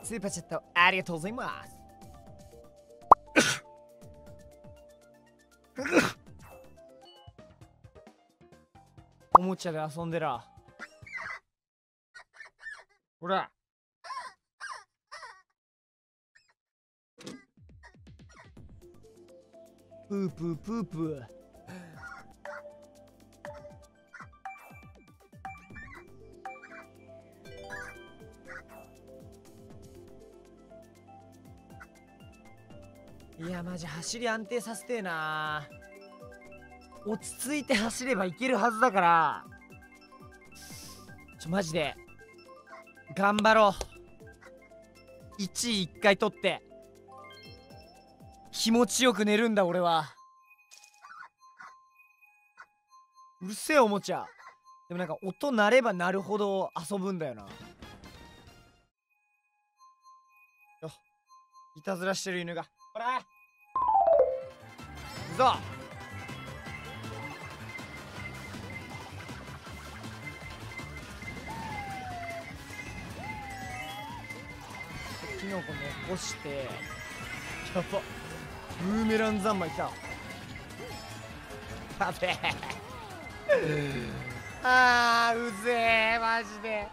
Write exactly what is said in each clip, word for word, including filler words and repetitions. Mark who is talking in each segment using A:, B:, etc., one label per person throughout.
A: スーパーチャットありがとうございます。おもちゃで遊んでら。ほら。プープープープー。いやマジ走り安定させてえな。落ち着いて走ればいけるはずだから、ちょマジで頑張ろう。いちいいっかい取って気持ちよく寝るんだ俺は。うるせえおもちゃ。でもなんか音鳴れば鳴るほど遊ぶんだよな。よいたずらしてる犬が。ほら行くぞ。キノコ残してやばブーメラン三昧きた。やべえあーうぜえマジで。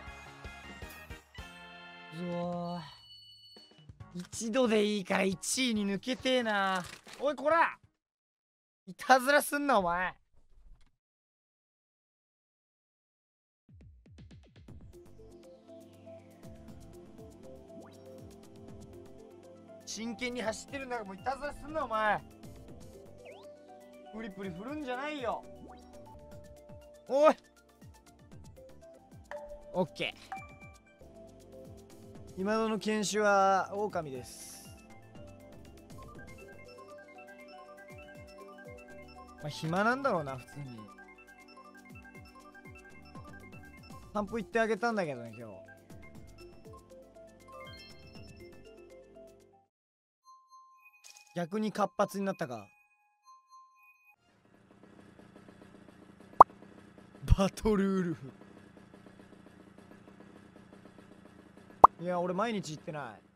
A: うわ一度でいいからいちいに抜けてえな。おいこらいたずらすんなお前。真剣に走ってるんだからもういたずらすんなお前。プリプリ振るんじゃないよ。おいオッケー。今のの犬種は狼です。まあ暇なんだろうな普通に。散歩行ってあげたんだけどね今日。逆に活発になったか。バトルウルフ。いや俺毎日行ってない。